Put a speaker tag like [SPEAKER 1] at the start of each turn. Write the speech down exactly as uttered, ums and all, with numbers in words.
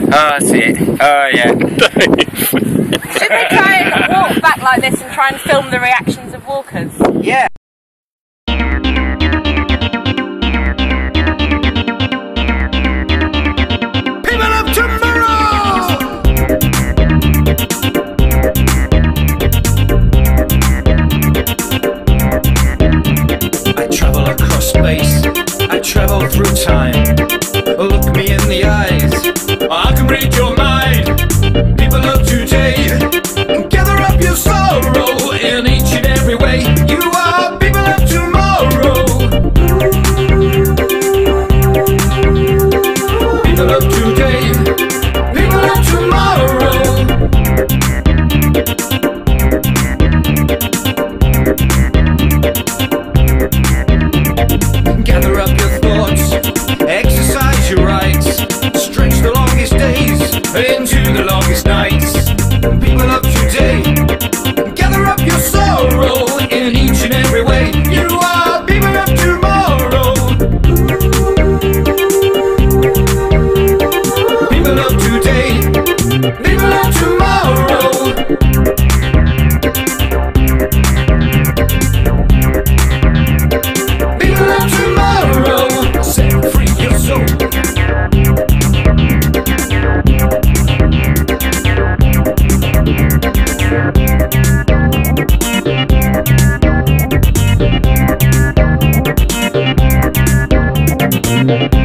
[SPEAKER 1] Oh, I see it. Oh, yeah.
[SPEAKER 2] Should we try and walk back like this and try and film the reactions of walkers?
[SPEAKER 1] Yeah.
[SPEAKER 3] People of tomorrow! I travel across space, I travel through time. Look me in the eyes, I can read your mind. People of today, gather up your sorrow in each and every way. You are people of tomorrow. People of today, people of tomorrow. Gather up your thoughts, exercise your rights, stretch the longest days into the longest nights. People of today, gather up your sorrow in each and every way. You are people of tomorrow. People of today, people of tomorrow. People of tomorrow, set free your soul. Thank you.